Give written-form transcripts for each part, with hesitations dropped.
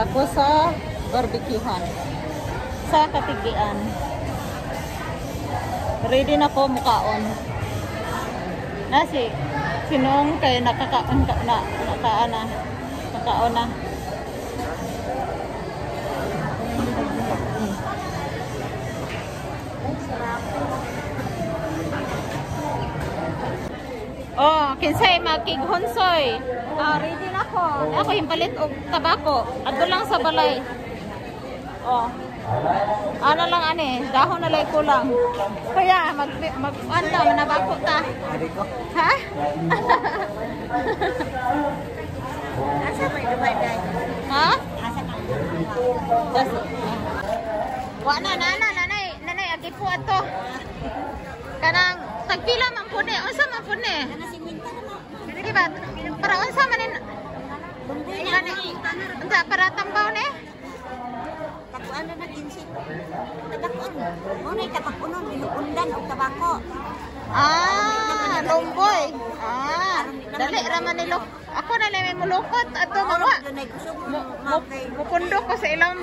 ako sa barbecuehan. Sa katigian. Ready na ko mukaon. Nasi sinong kay nakakaon na nakaon na. Oh, kinsay makighunsoy. Ready na ko. Ako himpalit og tabako. Adto lang sa balay. Oh. Ano lang ani, dahon na lang kulang. Kaya anda manabako ta. Ha? Asa may dumaday? Ha? Asa ka? Wa na nanay agi po ato. Kanang tagpila man pud ni, unsa man pud ni? Ana si Minta na. Di ba? Para unsa man ni? Unsa para tambaw ni? Taguan na naginsit. Tadakon. Unay kapag-unon binuundan og tabako. Lumboy. Dali raman nilo. Ako na lang may mulukot ato mga. Mupundok ko sa ilang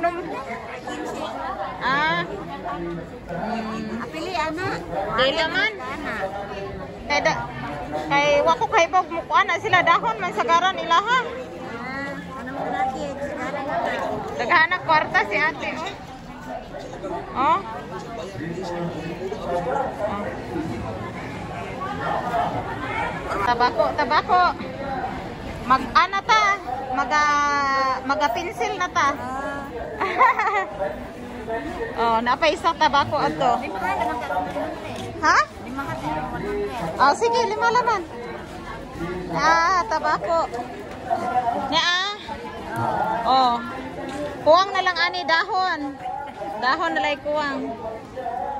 Apili ana. Dili man. Kay wako kay bog mukuan na sila dahon man sagaran nila ha. Ano mo natin? Daghana kwarta si ate. Oh. Tabako. Mag-ana ta, maga-pencil na ta. Oh, napay isang tabako ato. Ha? Sige, 5 laman. Tabako. Oh. Kuwang na lang ani dahon. Dahon na lang kuwang.